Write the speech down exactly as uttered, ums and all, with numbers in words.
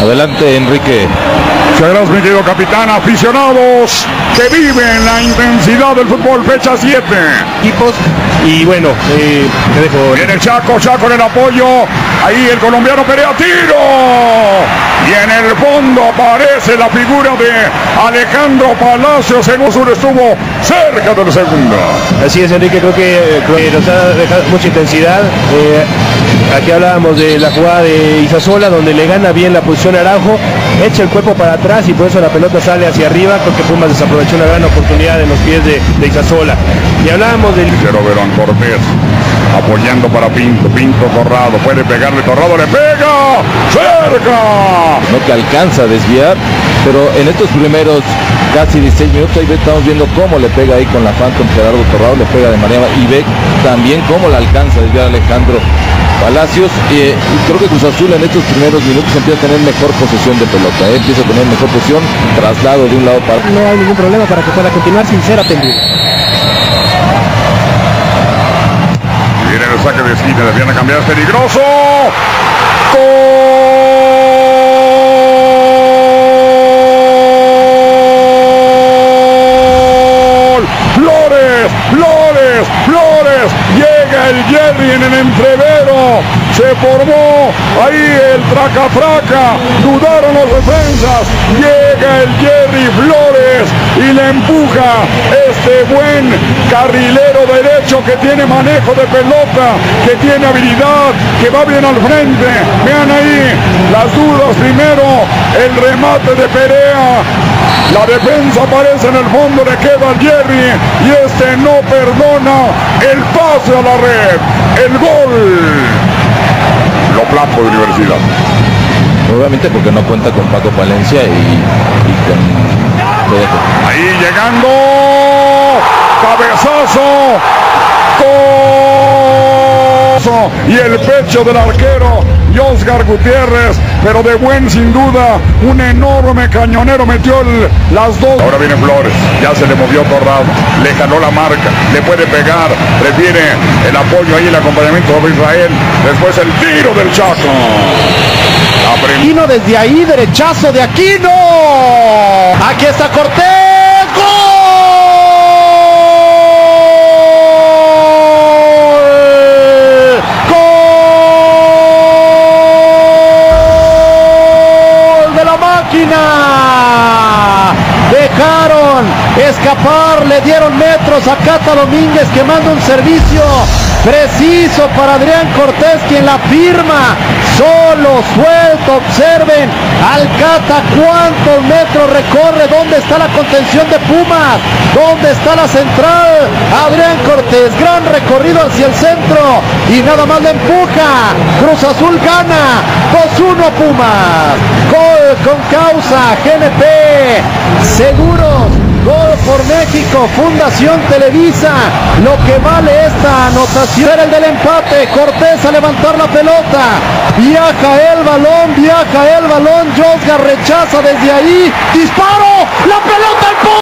Adelante, Enrique. Muchas gracias, mi querido capitán. Aficionados que viven la intensidad del fútbol, fecha siete. Equipos y bueno, eh, te dejo. Viene Chaco, Chaco en el apoyo. Ahí el colombiano Perea, tiro. Y en el fondo aparece la figura de Alejandro Palacios. En Usur estuvo cerca del segundo. Así es, Enrique, creo que, creo que nos ha dejado mucha intensidad. Eh, aquí hablábamos de la jugada de Isasola, donde le gana bien la posición a Araujo, echa el cuerpo para atrás y por eso la pelota sale hacia arriba. Creo que Pumas desaprovechó una gran oportunidad en los pies de, de Isasola. Y hablábamos del... Cero Verón Cortés apoyando para Pinto, Pinto Torrado, puede pegarle, Torrado le pega, cerca. No que alcanza a desviar, pero en estos primeros casi dieciséis minutos ahí estamos viendo cómo le pega ahí con la Phantom Gerardo Torrado, le pega de manera, y ve también cómo la alcanza a desviar Alejandro Palacios. Eh, y creo que Cruz Azul en estos primeros minutos empieza a tener mejor posesión de pelota, eh, empieza a tener mejor posesión, traslado de un lado para otro. No hay ningún problema para que pueda continuar sin ser atendido. Viene el saque de esquina, le viene a cambiar, es peligroso. ¡Gol! Flores, Flores, Flores. Llega el Jerry en el entrevero. Se formó ahí el traca-fraca. Dudaron los defensas. Llega el Jerry Flores y le empuja este buen carrilero derecho que tiene manejo de pelota, que tiene habilidad, que va bien al frente. Vean ahí las dudas primero, el remate de Perea. La defensa aparece en el fondo, le queda al Jerry y este no perdona el pase a la red, el gol. Lo plato de Universidad. Obviamente porque no cuenta con Paco Palencia y, y con... Ahí llegando, cabezazo, coso, y el pecho del arquero Oscar Gutiérrez, pero de buen sin duda, un enorme cañonero metió el, las dos. Ahora viene Flores, ya se le movió Torrado, le jaló la marca, le puede pegar, prefiere el apoyo ahí, el acompañamiento de Israel, después el tiro del Chaco. Aquino desde ahí, derechazo de Aquino. Aquí está Cortés. ¡Gol! ¡Gol de la máquina! Dejaron escapar, le dieron metros a Cata Domínguez, que manda un servicio preciso para Adrián Cortés, quien la firma. Solo, suelto, observen al Cata cuántos metros recorre, dónde está la contención de Pumas, dónde está la central. Adrián Cortés, gran recorrido hacia el centro y nada más le empuja. Cruz Azul gana dos uno Pumas. Gol con causa, G N P Seguros. Gol por México, Fundación Televisa. Lo que vale esta anotación era el del empate. Cortés a levantar la pelota. Viaja el balón, viaja el balón. Josgar rechaza desde ahí. Disparo. La pelota al poste.